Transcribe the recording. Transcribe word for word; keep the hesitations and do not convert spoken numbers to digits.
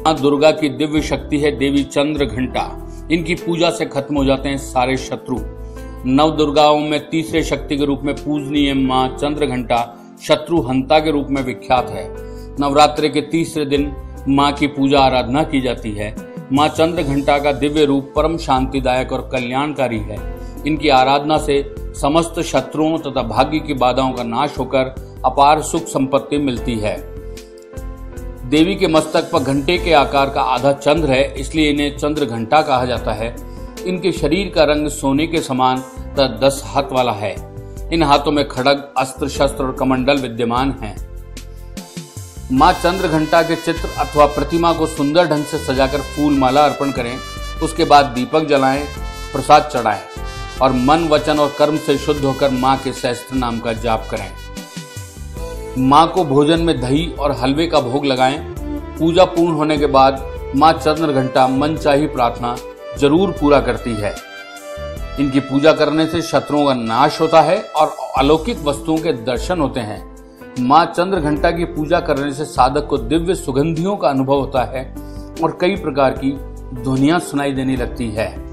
माँ दुर्गा की दिव्य शक्ति है देवी चंद्र घंटा। इनकी पूजा से खत्म हो जाते हैं सारे शत्रु। नव दुर्गाओं में तीसरे शक्ति के रूप में पूजनीय माँ चंद्र घंटा शत्रु हंता के रूप में विख्यात है। नवरात्रि के तीसरे दिन माँ की पूजा आराधना की जाती है। माँ चंद्र घंटा का दिव्य रूप परम शांतिदायक और कल्याणकारी है। इनकी आराधना से समस्त शत्रुओं तथा भाग्य की बाधाओं का नाश होकर अपार सुख संपत्ति मिलती है। देवी के मस्तक पर घंटे के आकार का आधा चंद्र है, इसलिए इन्हें चंद्र घंटा कहा जाता है। इनके शरीर का रंग सोने के समान तथा दस हाथ वाला है। इन हाथों में खड्ग, अस्त्र शस्त्र और कमंडल विद्यमान हैं। माँ चंद्र घंटा के चित्र अथवा प्रतिमा को सुंदर ढंग से सजाकर फूल माला अर्पण करें। उसके बाद दीपक जलाएं, प्रसाद चढ़ाएं और मन, वचन और कर्म से शुद्ध होकर माँ के सहस्त्र नाम का जाप करें। माँ को भोजन में दही और हलवे का भोग लगाएं। पूजा पूर्ण होने के बाद माँ चंद्र घंटा मनचाही प्रार्थना जरूर पूरा करती है। इनकी पूजा करने से शत्रुओं का नाश होता है और अलौकिक वस्तुओं के दर्शन होते हैं। माँ चंद्र घंटा की पूजा करने से साधक को दिव्य सुगंधियों का अनुभव होता है और कई प्रकार की ध्वनियां सुनाई देने लगती है।